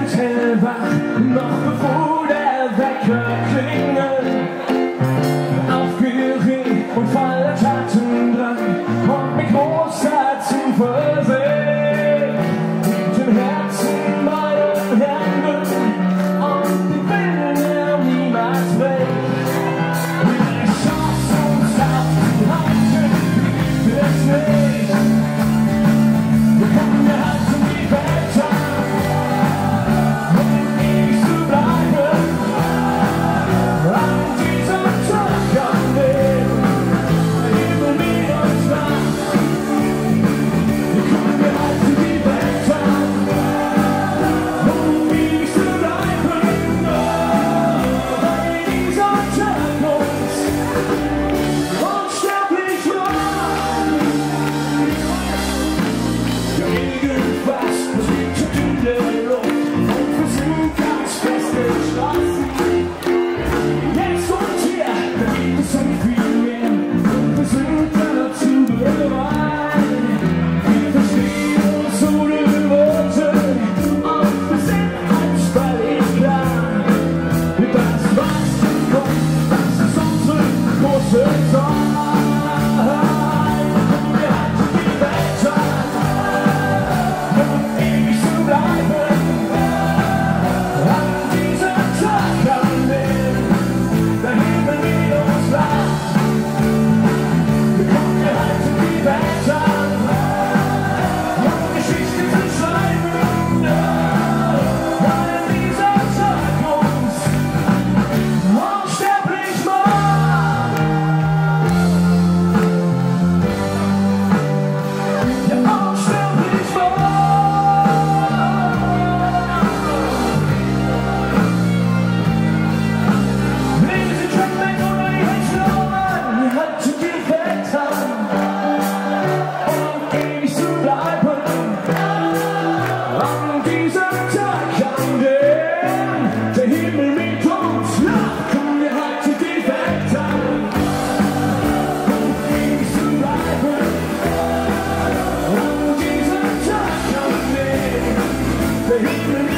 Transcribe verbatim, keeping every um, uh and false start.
sind hellwach, noch bevor der Wecker klingelt. Aufgeregt und voller Taten dran und mit großer Zuversicht mit dem Herzen meinen Händen und den Willen, der niemals bricht. Die Chance uns aufzuhalten, gibt es nicht. Wir kommen ja halt zum die Welt an, um ewig zu bleiben. An diesem Tag am Leben, der Himmel mit uns macht. Wir kommen ja halt zu die Welt an, um ewig zu bleiben. Weil dieser Tag uns unsterblich macht. Irgendwas passiert in der Luft und wir sind ganz fest entschlossen. Jetzt und hier, da gibt es so viel mehr und wir sind dazu bereit. Wir verstehen uns ohne Worte und wir sind uns völlig klar. Das, was kommt, das ist unsere große Zeit. Wir halten die Welt an, um ewig zu bleiben. An diesem Tag am Leben, der Himmel mit uns lacht. Wir kommen, wir halten die Welt an, um Geschichte zu schreiben. Weil dieser Tag uns unsterblich macht. Ja, unsterblich macht. Ladies and gentlemen, oder die Hände oben, wir halten die Welt an, um ewig zu bleiben. An diesem Tag, an dem der Himmel mit uns lacht, komm, wir halten die Welt an, um ewig zu bleiben. An diesem Tag, an dem der Himmel